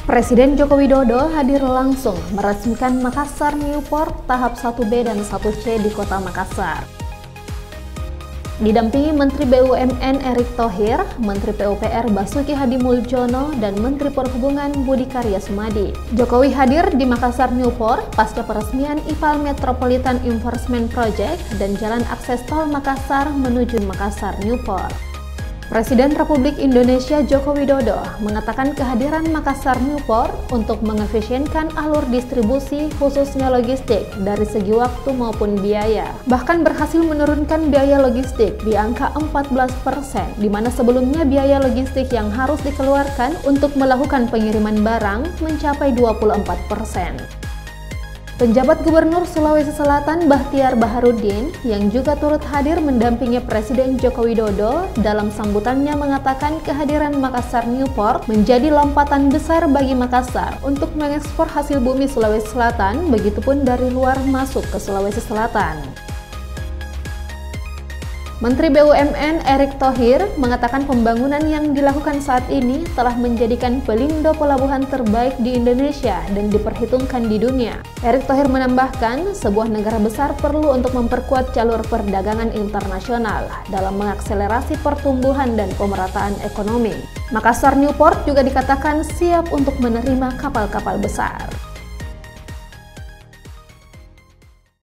Presiden Joko Widodo hadir langsung meresmikan Makassar Newport tahap 1B dan 1C di Kota Makassar. Didampingi Menteri BUMN Erick Thohir, Menteri PUPR Basuki Hadi Muljono, dan Menteri Perhubungan Budi Karya Sumadi. Jokowi hadir di Makassar Newport pasca peresmian IPAL Metropolitan Enforcement Project dan jalan akses tol Makassar menuju Makassar Newport. Presiden Republik Indonesia Joko Widodo mengatakan kehadiran Makassar Newport untuk mengefisienkan alur distribusi khususnya logistik dari segi waktu maupun biaya. Bahkan berhasil menurunkan biaya logistik di angka 14%, di mana sebelumnya biaya logistik yang harus dikeluarkan untuk melakukan pengiriman barang mencapai 24%. Penjabat Gubernur Sulawesi Selatan Bahtiar Baharudin yang juga turut hadir mendampingi Presiden Joko Widodo dalam sambutannya mengatakan kehadiran Makassar Newport menjadi lompatan besar bagi Makassar untuk mengekspor hasil bumi Sulawesi Selatan, begitupun dari luar masuk ke Sulawesi Selatan. Menteri BUMN Erick Thohir mengatakan pembangunan yang dilakukan saat ini telah menjadikan Pelindo pelabuhan terbaik di Indonesia dan diperhitungkan di dunia. Erick Thohir menambahkan, sebuah negara besar perlu untuk memperkuat jalur perdagangan internasional dalam mengakselerasi pertumbuhan dan pemerataan ekonomi. Makassar Newport juga dikatakan siap untuk menerima kapal-kapal besar.